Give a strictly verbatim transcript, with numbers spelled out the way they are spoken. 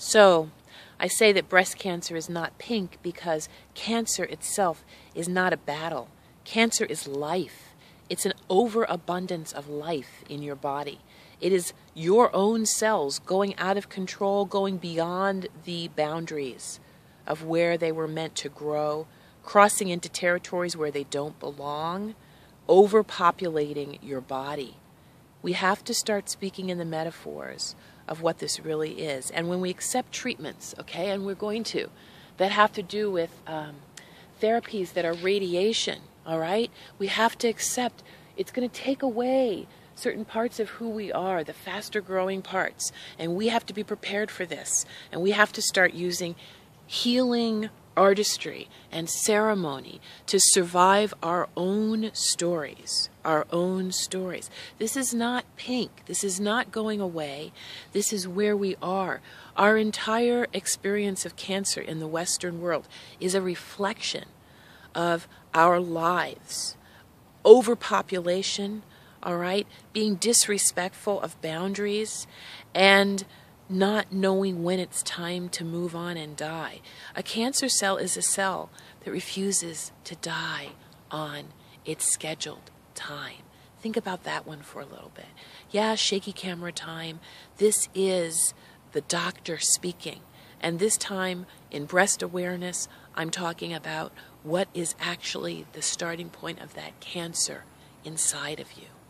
So, I say that breast cancer is not pink because cancer itself is not a battle. Cancer is life. It's an overabundance of life in your body. It is your own cells going out of control, going beyond the boundaries of where they were meant to grow, crossing into territories where they don't belong, overpopulating your body. We have to start speaking in the metaphors of what this really is. And when we accept treatments, okay, and we're going to, that have to do with um, therapies that are radiation, all right, we have to accept it's going to take away certain parts of who we are, the faster growing parts, and we have to be prepared for this. And we have to start using healing artistry and ceremony to survive our own stories, our own stories. This is not pink. This is not going away. This is where we are. Our entire experience of cancer in the Western world is a reflection of our lives. Overpopulation, all right, being disrespectful of boundaries, and not knowing when it's time to move on and die. A cancer cell is a cell that refuses to die on its scheduled time. Think about that one for a little bit. Yeah, shaky camera time. This is the doctor speaking. And this time in breast awareness, I'm talking about what is actually the starting point of that cancer inside of you.